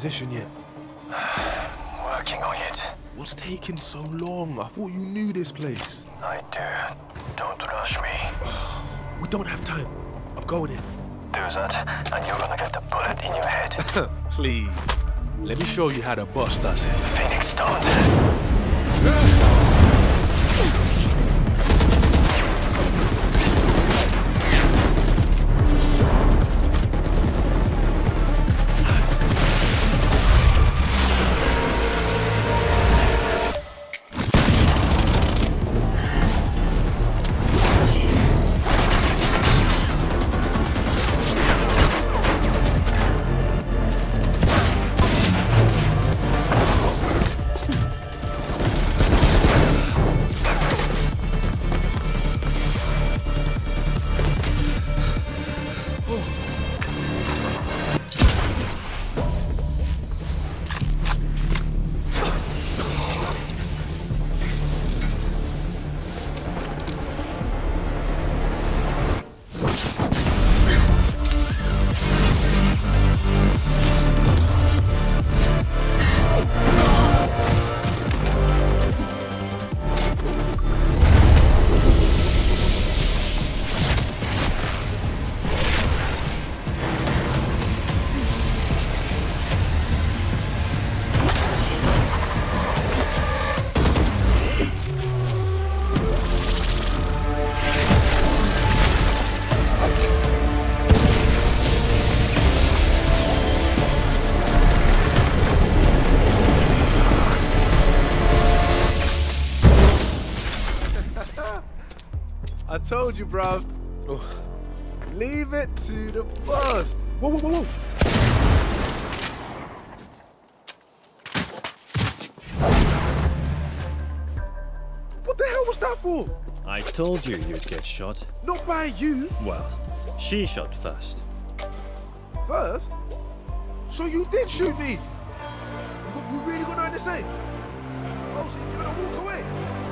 position yet? Working on it. What's taking so long? I thought you knew this place. I do. Don't rush me. We don't have time. I'm going in. Do that, and you're gonna get the bullet in your head. Please. Let me show you how the boss does it. Phoenix, don't. I told you, bruv. Oh. Leave it to the boss. Whoa, whoa, whoa, whoa. What the hell was that for? I told you you'd get shot. Not by you. Well, she shot first. First? So you did shoot me? You really gonna earn the same? Oh, so you're gonna walk away?